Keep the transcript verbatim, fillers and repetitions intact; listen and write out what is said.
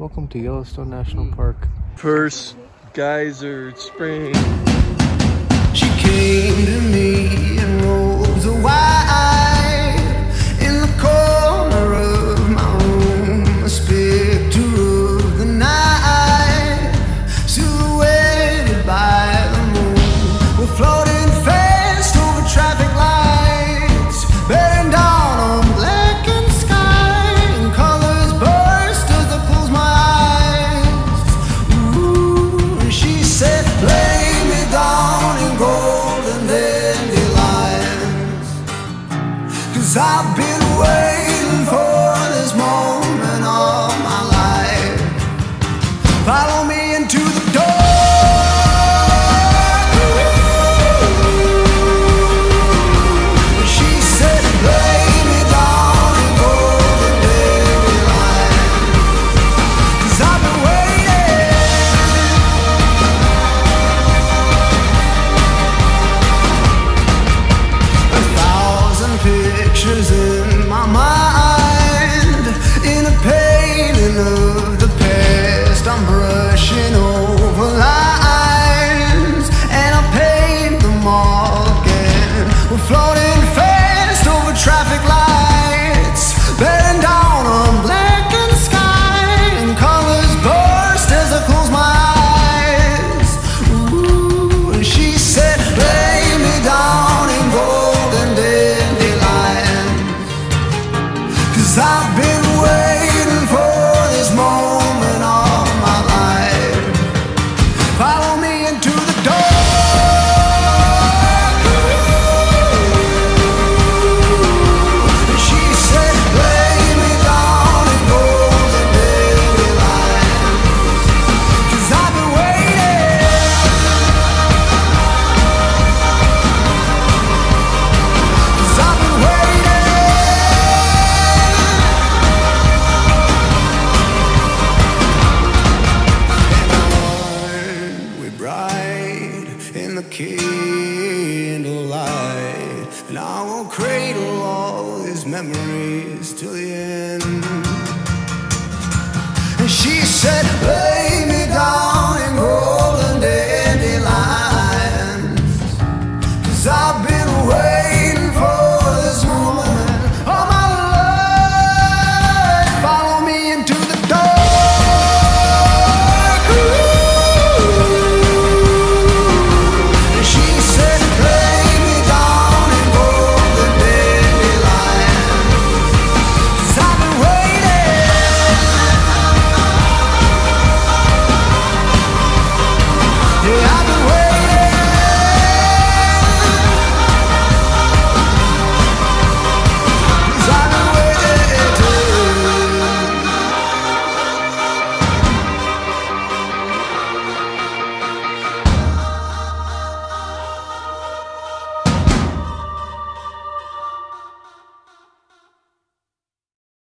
Welcome to Yellowstone National Park. First geyser spring. She came to me in robes of white, in the corner of my room, a specter of the night, silhouetted by the moon. We're floating fast over traffic lights, bearing down on blackened sky, and colors burst as I close my eyes. Ooh, and she said, lay me down in golden dandelions, 'cause I've been waiting for this moment all my life. Follow me into the door. She said, lay me down in golden dandelions, 'cause I've been waiting. A thousand pictures in my mind, in a painting of the past. I'm brushing over lines, and I paint them all again. We're floating fast over traffic lights, bearing down on blackened sky, and colors burst as I close my eyes. Ooh, and she said, lay me down in golden dandelions, 'cause I've been waiting for this moment all my life. Follow me into the door. And she said, lay me down in golden dandelions, 'cause I've been waiting. 'Cause I've been waiting. Aren't we bright in the candlelight? And I will cradle all these memories till the end. And she said,